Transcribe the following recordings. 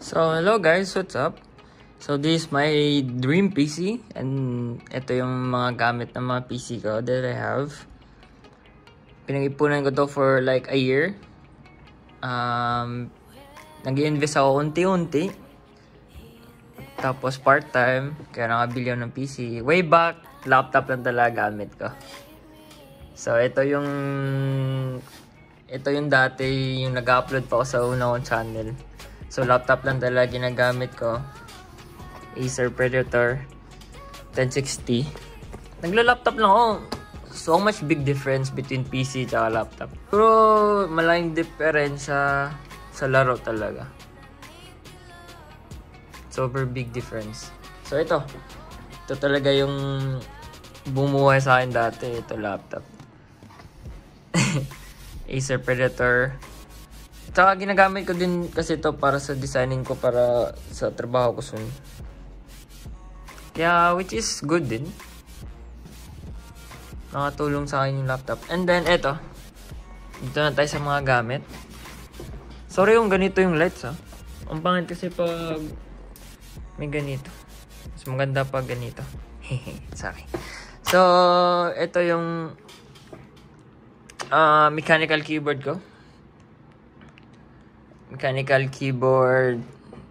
So, hello guys, what's up? So, this is my dream PC and ito yung mga gamit ng mga PC ko that I have. Pinag-ipunan ko to for like a year. Nag-invest ako unti-unti. Tapos part-time, kaya nakabili ako ng PC. Way back, laptop lang talaga gamit ko. So, ito yung dati, yung nag-upload pa ako sa una kong channel. So, laptop lang talaga ginagamit ko. Acer Predator 1060. Nagla-laptop lang ako. So much big difference between PC at laptop. Pero malaking diferensya sa laro talaga. Super big difference. So ito talaga yung bumuhay sa akin dati. Ito laptop. Acer Predator. Tsaka ginagamit ko din kasi ito para sa designing ko, para sa trabaho ko soon. Kaya which is good din. Nakatulong sa akin yung laptop. And then eto. Dito na tayo sa mga gamit. Sorry yung ganito yung lights ha. Ang pangit kasi pag may ganito. Mas maganda pag ganito. Sorry. So, ito yung mechanical keyboard ko. Mechanical keyboard.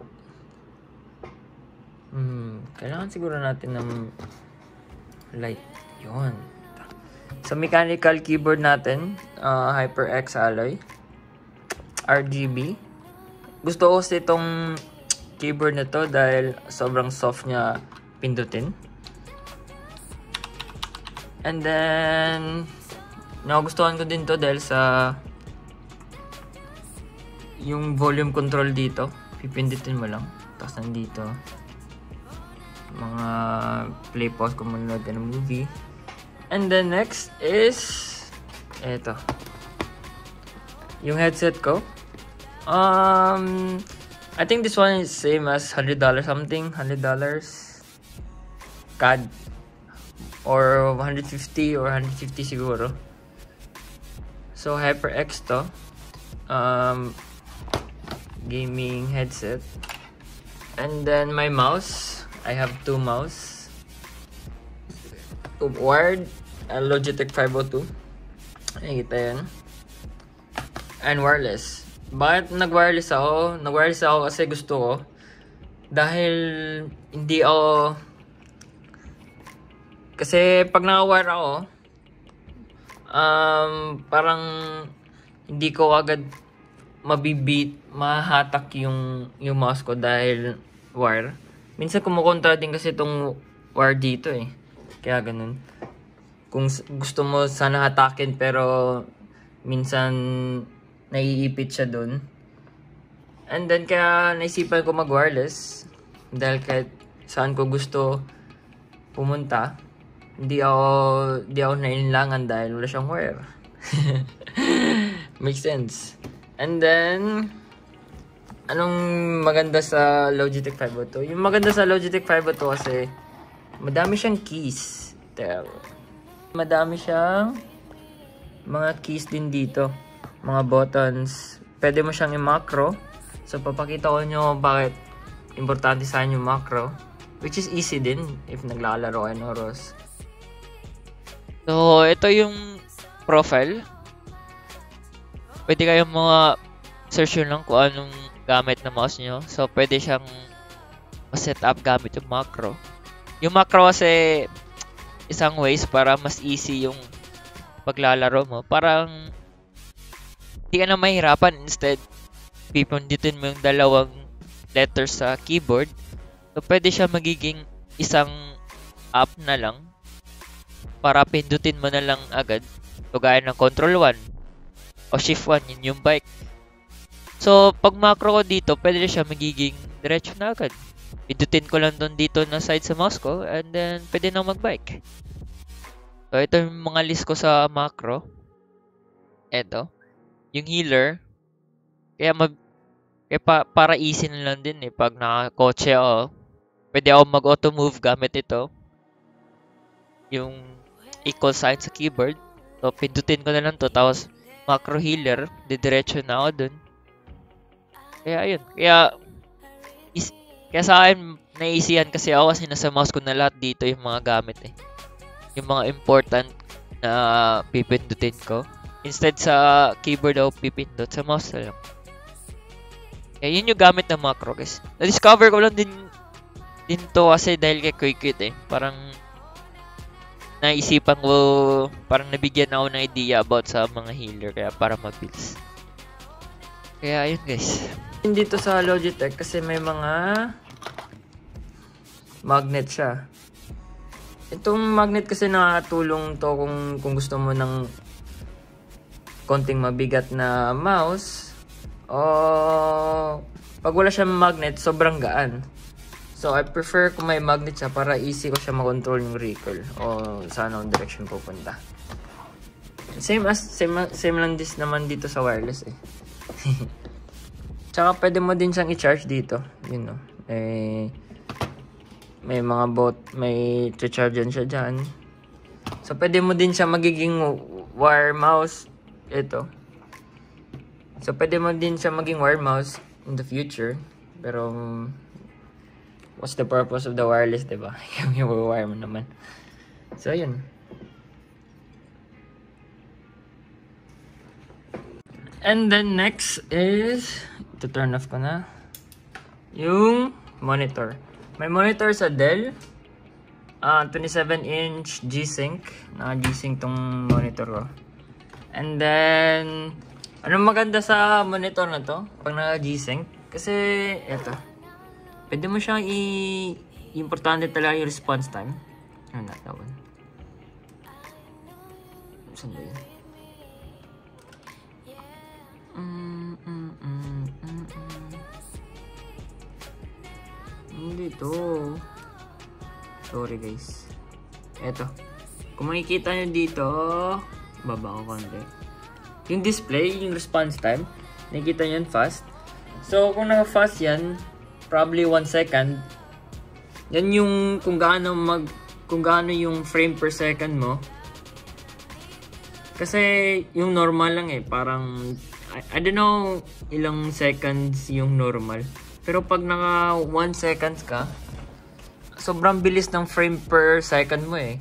Kailangan siguro natin ng light. Yun. So, mechanical keyboard natin. HyperX Alloy. RGB. Gusto ko kasi itong keyboard na to dahil sobrang soft niya pindutin. And then, nagustuhan ko din to dahil sa yung volume control dito. Pipindutin mo lang. Tapos nandito. Mga play pause kung manonood ka ng movie. And then next is eto. Yung headset ko. I think this one is same as $100 something. $100 CAD. Or 150 or 150 siguro. So HyperX to. Gaming headset. And then my mouse. I have two mouse. Wired. Logitech 502. Nakikita yan. And wireless. Bakit nag-wireless ako? Nag-wireless ako kasi gusto ko. Dahil hindi ako... Kasi pag naka-wire ako, parang hindi ko agad mahahatak yung mouse ko dahil wire. Minsan kumukontra din kasi itong wire dito eh. Kaya ganun. Kung gusto mo sana hatakin pero minsan naiipit siya dun. And then kaya naisipan ko mag-wireless. Dahil kahit saan ko gusto pumunta, hindi ako nailangan dahil wala siyang wire. Makes sense. And then, anong maganda sa Logitech 502? Yung maganda sa Logitech 502 kasi madami siyang keys. Madami siyang mga keys din dito. Mga buttons. Pwede mo siyang i-macro. So, papakita ko nyo bakit importante sa akin yung macro. Which is easy din if naglalaro kayo ng ROS. So, ito yung profile. Pwede kayong mga search lang kung anong gamit na mouse nyo. So, pwede siyang set up gamit yung macro. Yung macro kasi isang ways para mas easy yung paglalaro mo. Parang hindi ka na mahirapan. Instead, pipindutin mo yung dalawang letters sa keyboard. So, pwede siya magiging isang app na lang para pindutin mo na lang agad. So, gaya ng Control 1 o Shift 1, yun yung bike. So, pag macro ko dito, pwede siya magiging diretso na agad. Pindutin ko lang doon dito na side sa mouse ko and then pwede na mag-bike. So, ito yung mga list ko sa macro. Ito. Yung healer. Kaya para easy na lang din eh. Pag nakakotse ako, pwede ako mag-auto move gamit ito. Yung equal sign sa keyboard. So, pindutin ko na lang to. Tapos, macro healer. Didiretso na ako dun. Kaya, ayun. Kaya, Kaya sa akin, naisihan kasi ako kasi nasa mouse ko na lahat dito yung mga gamit eh. Yung mga important na pipindutin ko. Instead sa keyboard ako pipindot, sa mouse na lang. Kaya yun yung gamit ng macro guys. Na-discover ko lang din to kasi dahil kay Quickit eh. Parang naisipan ko, parang nabigyan ako ng idea about sa mga healer kaya para mabilis. Kaya ayun guys. Dito sa Logitech kasi may mga magnet siya. Itong magnet kasi nakakatulong to kung gusto mo ng konting mabigat na mouse o pag wala siyang magnet sobrang gaan. So I prefer kung may magnet siya para easy ko siya makontrol yung recoil o saan ang direction pupunta. Same lang this naman dito sa wireless eh. Tsaka pwede mo din siyang i-charge dito. Yun no. May mga may charge siya dyan. So pwede mo din siya magiging wire mouse. Ito. So pwede mo din siya maging wire mouse in the future. Pero what's the purpose of the wireless, diba? Yung wire mo naman. So yun. And then next is, to turn off ko na, yung monitor. May monitor sa Dell. 27-inch G-Sync. Naka-G-Sync tong monitor ko. And then, anong maganda sa monitor na to? Pag naka-G-Sync? Kasi, eto. Pwede mo siyang importante talaga yung response time. Ano na, that one. Saan ba yun? Hindi to. Sorry guys. Eto. Kung makikita nyo dito, baba ko konti. Yung display, yung response time, nakikita nyo yan fast. So, kung naka-fast yan, probably 1 second. Yan yung kung gaano yung frame per second mo. Kasi yung normal lang eh, parang I don't know ilang seconds yung normal. Pero pag naka 1 seconds ka, sobrang bilis ng frame per second mo eh.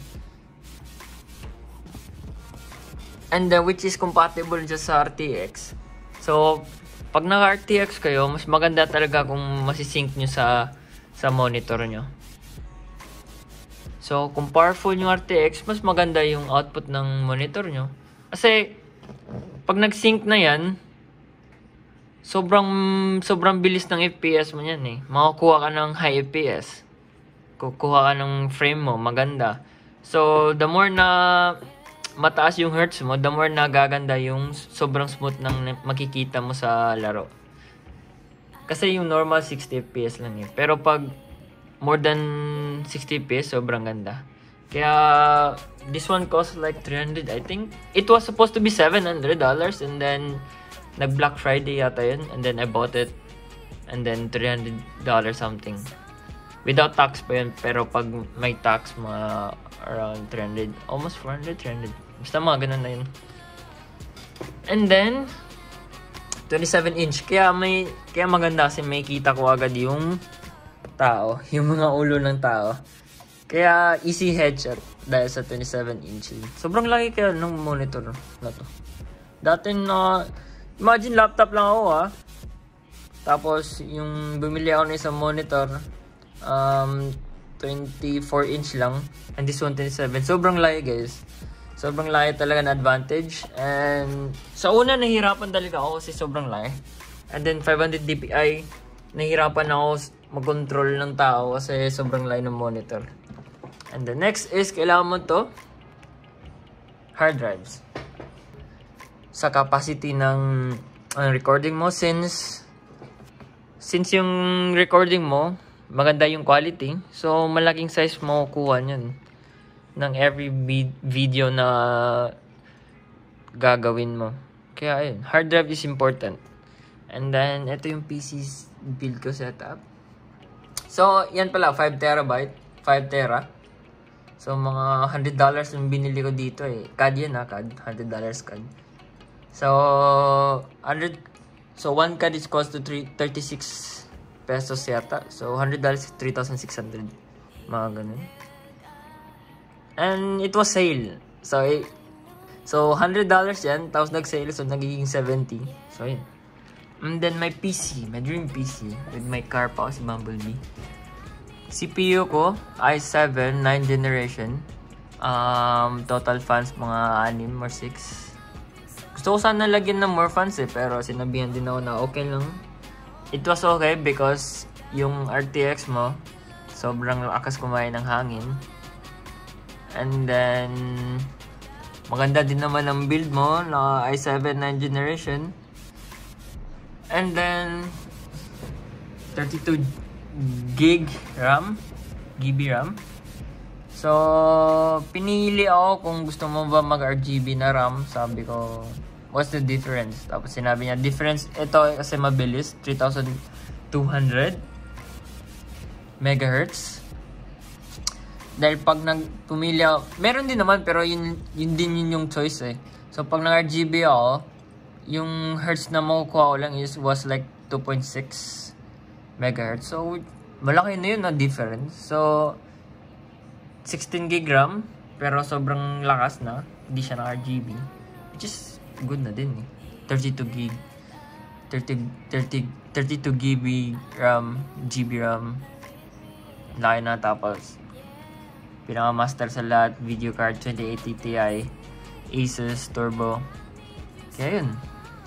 And which is compatible just sa RTX. So, pag naka RTX kayo, mas maganda talaga kung masisync nyo sa monitor nyo. So, kung powerful yung RTX, mas maganda yung output ng monitor nyo. Kasi, pag nag-sync na yan, sobrang bilis ng FPS mo yan eh. Makakuha ka ng high FPS. Kukuha ka ng frame mo, maganda. So, the more na mataas yung hertz mo, the more na gaganda yung sobrang smooth ng makikita mo sa laro. Kasi yung normal 60 FPS lang eh. Pero pag more than 60 FPS, sobrang ganda. Kaya, this one cost like $300, I think. It was supposed to be $700 and then nag-Black Friday yata yun. And then I bought it. And then $300 something. Without tax pa yun. Pero pag may tax, mga around 300. Almost 400, 300. Basta mga ganun na yun. And then, 27-inch. Kaya maganda kasi may kita ko agad yung tao. Yung mga ulo ng tao. Kaya easy headshot dahil sa 27-inch. Sobrang laki kaya ng monitor na to. Dati imagine laptop lang ako ha. Tapos yung bumili ako ng isang monitor 24-inch lang. And this one 27. Sobrang laki guys. Sobrang laki talaga na advantage. And sa una nahihirapan talaga ako kasi sobrang laki. And then 500 dpi nahihirapan ako mag-control ng tao kasi sobrang laki ng monitor. And the next is kailangan mo to hard drives. Sa capacity ng recording mo, since yung recording mo maganda yung quality, so malaking size mo kuha niyan ng every video na gagawin mo. Kaya ayun, hard drive is important. And then ito yung PC build ko setup. So yan pala, 5 terabyte, 5 tera. So mga $100 yung binili ko dito eh. CAD yan ha, CAD, $100 CAD. So 1 CAD is cost to 36 pesos yata. So, $100 is 3,600. Mga ganun. And it was sale. So $100 yan. Tapos nag-sale. So, nagiging 70. So, yun. And then, my PC. My dream PC. With my car pa si Bumblebee. CPU ko, i7, 9th generation. Total fans, mga 6 or 6. Gusto ko sana lagyan ng more fans pero sinabihan din ako na okay lang. It was okay because yung RTX mo, sobrang lakas kumain ng hangin. And then, maganda din naman ang build mo na i7 9th generation. And then 32 GB RAM. So, pinili ako kung gusto mo ba mag-RGB na RAM. Sabi ko, what's the difference? Tapos sinabi niya, difference, ito kasi mabilis, 3,200 megahertz. Dahil pag pumili ako, meron din naman pero yun din yung choice eh. So, pag nag-RGB ako, yung hertz na makukuha ko lang was like 2.6 megahertz. So, malaki na yun na difference. So, 16 GB RAM, pero sobrang lakas na. Hindi siya na RGB. Which is good na din eh. 32 GB RAM, GB RAM. Laki na, tapos pinaka-master sa lahat, video card 2080 Ti, Asus Turbo. Kaya yun.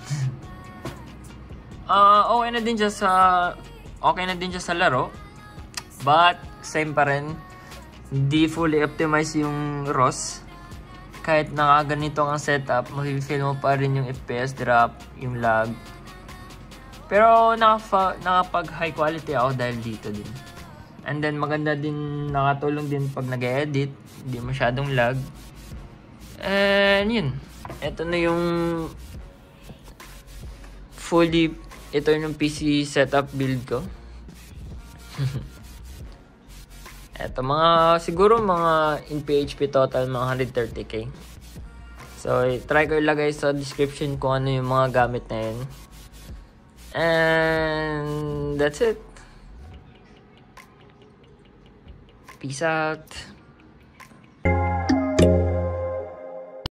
Okay na din siya sa laro. But same pa rin, hindi fully optimized yung ROS. Kahit nakaganito ang setup, mafe-feel mo pa rin yung FPS drop, yung lag. Pero nakapag high quality ako dahil dito din. And then maganda din, nakatulong din pag nag-edit, hindi masyadong lag. And yun, ito na yung ito yung PC setup build ko. Ito siguro mga in PHP total mga 130k. So try ko ilagay sa description kung ano yung mga gamit na yun. And that's it. Peace out.